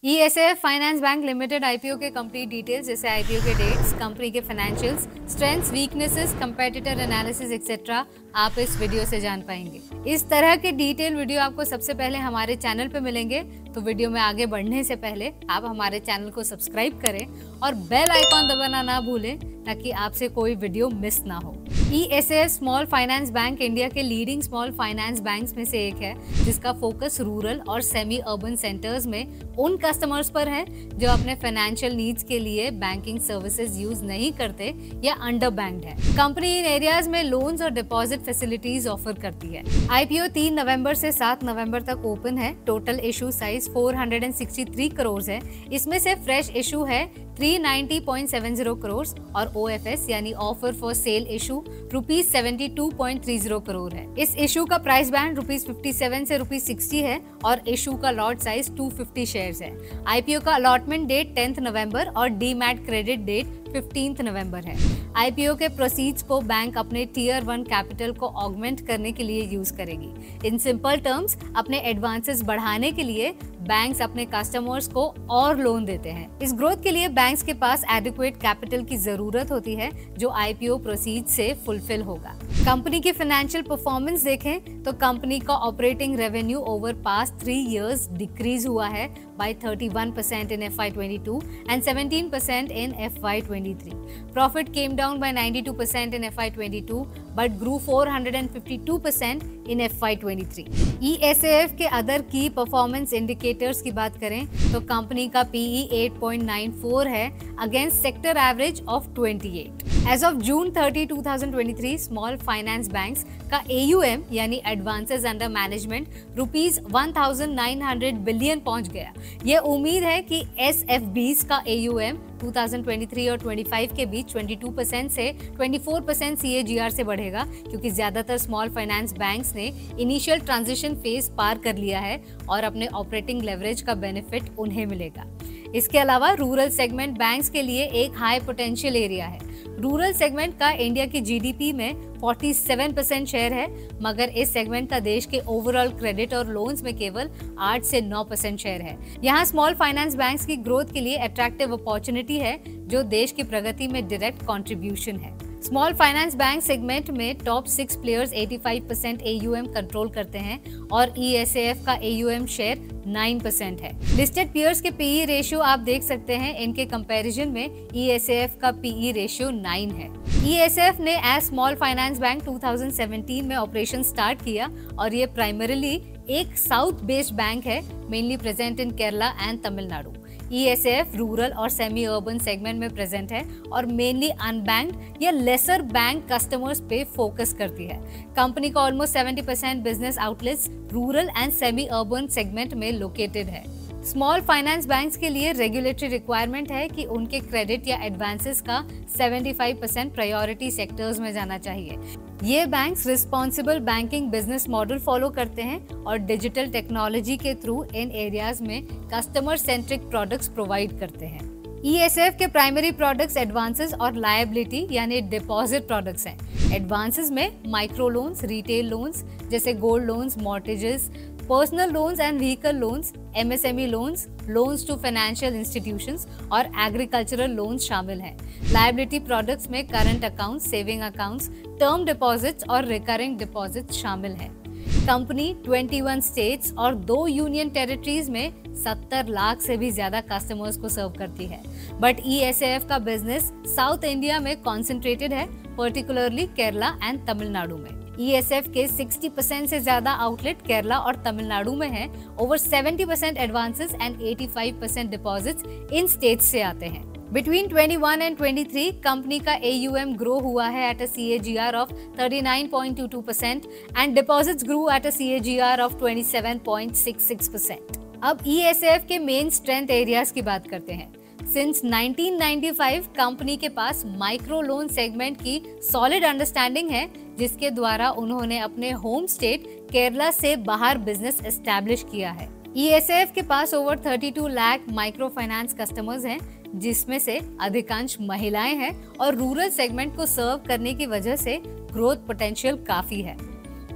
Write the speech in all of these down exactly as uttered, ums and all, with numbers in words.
ई S F finance bank limited IPO के complete details जैसे IPO के डेट्स, कंपनी के financials, strengths, weaknesses, competitor analysis etcetera आप इस वीडियो से जान पाएंगे। इस तरह के डिटेल वीडियो आपको सबसे पहले हमारे चैनल पे मिलेंगे, तो वीडियो में आगे बढ़ने से पहले आप हमारे चैनल को सब्सक्राइब करें और बेल आइकॉन दबाना ना भूलें ताकि आपसे कोई वीडियो मिस ना हो। E S F small finance bank India के लीडिंग स्मॉल फाइनेंस बैंक्स में से एक है, जिसका फोकस रूरल और सेमी अर्बन सेंटर्स में उन कस्टमर्स पर है जो अपने फाइनेंशियल नीड्स के लिए बैंकिंग सर्विसेज यूज नहीं करते या अंडर बैंक्ड है। कंपनी इन एरियाज में लोन्स और डिपॉजिट फैसिलिटीज ऑफर करती है। आईपीओ तीन नवंबर से सात नवंबर तक ओपन है। टोटल इशू साइज चार सौ तिरसठ करोड़ है। इसमें से फ्रेश इशू है तीन सौ नब्बे पॉइंट सात शून्य करोड़ और ओ एफ एस यानी offer for sale issue rupees बहत्तर पॉइंट तीस करोड़ है। इस इशू का प्राइस बैंड रुपीज सत्तावन से रुपीज साठ है और इशू का लॉट साइज दो सौ पचास शेयर्स है। आईपीओ का अलॉटमेंट डेट टेंथ नवंबर और demat credit date fifteenth November है। आईपीओ के प्रोसीड्स को बैंक अपने टीयर वन कैपिटल को ऑगमेंट करने के लिए यूज करेगी। इन सिंपल टर्म्स, अपने एडवांसेस बढ़ाने के लिए बैंक्स अपने कस्टमर्स को और लोन देते हैं। इस ग्रोथ के लिए बैंक्स के पास एडिक्वेट कैपिटल की जरूरत होती है जो आईपीओ प्रोसीड से फुलफिल होगा। कंपनी की फाइनेंशियल परफॉर्मेंस देखें तो कंपनी का operating revenue over past three years decrease हुआ है by thirty-one percent in F Y twenty-two and seventeen percent in F Y twenty-three. Profit came down by ninety-two percent in F Y twenty-two but grew four hundred fifty-two percent in F Y twenty-three. E S A F के other की performance indicators की बात करें तो company का P E eight point nine four है against sector average of अट्ठाईस। As of June thirty two thousand twenty three small finance banks का A U M यानी advances under management rupees one thousand nine hundred billion पहुंच गया। ये उम्मीद है कि एस एफ बीज़ का A U M दो हज़ार तेईस और पच्चीस के बीच बाईस परसेंट से चौबीस percent C A G R से बढ़ेगा, क्योंकि ज्यादातर स्मॉल फाइनेंस बैंक्स ने इनिशियल ट्रांजिशन फेज पार कर लिया है और अपने ऑपरेटिंग लेवरेज का बेनिफिट उन्हें मिलेगा। इसके अलावा रूरल सेगमेंट बैंक्स के लिए एक हाई पोटेंशियल एरिया है। रूरल सेगमेंट का इंडिया की जीडीपी में सैंतालीस परसेंट शेयर है, मगर इस सेगमेंट का देश के ओवरऑल क्रेडिट और लोन्स में केवल आठ से नौ परसेंट शेयर है। यहाँ स्मॉल फाइनेंस बैंक्स की ग्रोथ के लिए अट्रैक्टिव अपॉर्चुनिटी है जो देश की प्रगति में डायरेक्ट कंट्रीब्यूशन है। स्मॉल फाइनेंस बैंक सेगमेंट में टॉप सिक्स प्लेयर्स पचासी percent A U M control करते हैं और E S A F का A U M शेयर नौ परसेंट है। लिस्टेड पीयर्स के P E रेशियो आप देख सकते हैं, इनके कंपैरिजन में E S A F का P E रेशियो नौ है। E S A F ने एज स्मॉल फाइनेंस बैंक दो हज़ार सत्रह में ऑपरेशन स्टार्ट किया और ये प्राइमरीली एक साउथ बेस्ड बैंक है, mainly present in Kerala and Tamil Nadu. E S A F rural और सेमी अर्बन सेगमेंट में प्रेजेंट है और मेनली अनबैंक्ड या लेसर बैंक कस्टमर्स पे फोकस करती है। कंपनी का ऑलमोस्ट सत्तर percent business outlets rural and semi urban segment में लोकेटेड है। स्मॉल फाइनेंस बैंक्स के लिए रेगुलेटरी रिक्वायरमेंट है कि उनके क्रेडिट या एडवांसेस का पचहत्तर परसेंट प्रायोरिटी सेक्टर्स में जाना चाहिए। ये banks responsible banking business model follow करते हैं और डिजिटल टेक्नोलॉजी के थ्रू इन एरियाज में कस्टमर सेंट्रिक प्रोडक्ट्स प्रोवाइड करते हैं। E S A F के प्राइमरी प्रोडक्ट्स एडवांसेस और लायबिलिटी यानी डिपॉजिट प्रोडक्ट्स हैं। एडवांसेस में माइक्रो लोन्स, रिटेल लोन्स जैसे gold loans, mortgages, personal loans and vehicle loans, M S M E loans, loans to financial institutions और agricultural loans शामिल हैं। Liability products में current accounts, saving accounts, term deposits और recurring deposits शामिल हैं। Company इक्कीस states और दो यूनियन टेरिटरीज में सत्तर लाख से भी ज्यादा कस्टमर्स को सर्व करती है, but E S A F का बिजनेस साउथ इंडिया में कॉन्सेंट्रेटेड है, पर्टिकुलरली केरला एंड तमिलनाडु में। E S A F के साठ परसेंट से ज्यादा आउटलेट केरला और तमिलनाडु में है। ओवर सत्तर परसेंट एडवांसेस एंड पचासी परसेंट डिपॉजिट्स इन स्टेट्स से आते हैं। बिटवीन इक्कीस एंड तेईस कंपनी का A U M ग्रो हुआ है at a C A G R of उनतालीस पॉइंट बाईस percent and deposits grow at a C A G R of सत्ताईस पॉइंट छह छह परसेंट। अब E S A F के मेन स्ट्रेंथ एरियाज की बात करते हैं। Since nineteen ninety five company के पास माइक्रो लोन सेगमेंट की सॉलिड अंडरस्टैंडिंग है, जिसके द्वारा उन्होंने अपने होम स्टेट केरला से बाहर बिजनेस एस्टैब्लिश किया है। E S A F के पास ओवर बत्तीस लाख माइक्रो फाइनेंस कस्टमर्स हैं, जिसमें से अधिकांश महिलाएं हैं और रूरल सेगमेंट को सर्व करने की वजह से ग्रोथ पोटेंशियल काफी है।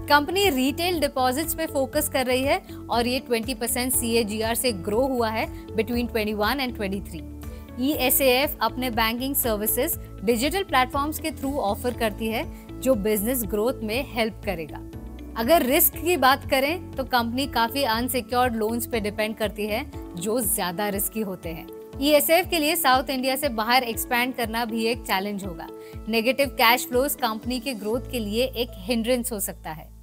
कंपनी रिटेल डिपॉजिट्स पे फोकस कर रही है और ये twenty percent C A G R से ग्रो हुआ है between twenty one and twenty three. E S A F अपने बैंकिंग सर्विसेज डिजिटल प्लेटफॉर्म्स के थ्रू ऑफर करती है जो बिजनेस ग्रोथ में हेल्प करेगा। अगर रिस्क की बात करें तो कंपनी काफी अनसिक्योर्ड लोन्स पे डिपेंड करती है जो ज्यादा रिस्की होते हैं। ई एस ए एफ के लिए साउथ इंडिया से बाहर एक्सपैंड करना भी एक चैलेंज होगा। नेगेटिव कैश फ्लोज कंपनी के ग्रोथ के लिए एक हिंड्रेंस हो सकता है।